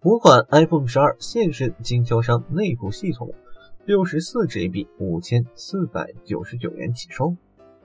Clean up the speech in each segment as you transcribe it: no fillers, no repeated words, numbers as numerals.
5款 iPhone 12现身经销商内部系统，64GB 5499元起售。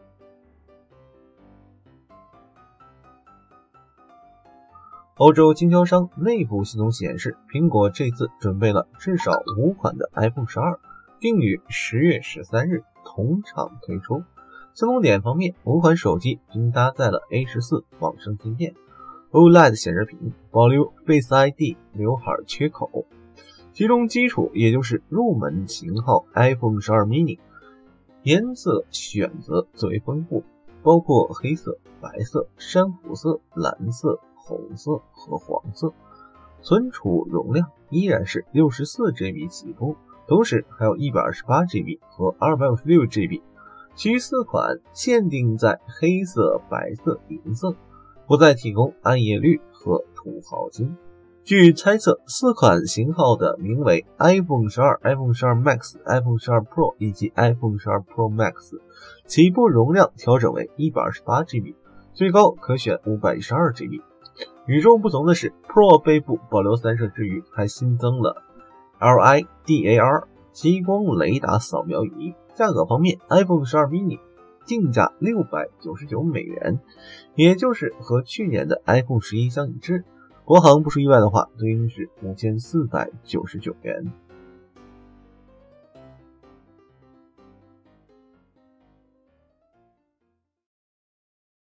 欧洲经销商内部系统显示，苹果这次准备了至少5款的 iPhone 12，并于10月13日同场推出。相同点方面，5款手机均搭载了 A14 仿生芯片， OLED 显示屏，保留 Face ID 刘海缺口。其中基础也就是入门型号 iPhone 12 mini 颜色选择最为丰富，包括黑色、白色、珊瑚色、蓝色、红色和黄色。存储容量依然是 64GB 起步，同时还有 128GB 和 256GB。其余4款限定在黑色、白色、银色，不再提供暗夜绿和土豪金。据猜测，4款型号的名为 iPhone 12、iPhone 12 Max、iPhone 12 Pro 以及 iPhone 12 Pro Max， 起步容量调整为 128GB， 最高可选 512GB。 与众不同的是， Pro 背部保留3摄之余，还新增了 LiDAR 激光雷达扫描仪。价格方面， iPhone 12 mini 定价699美元，也就是和去年的 iPhone 11相一致，国行不出意外的话，对应是5499元。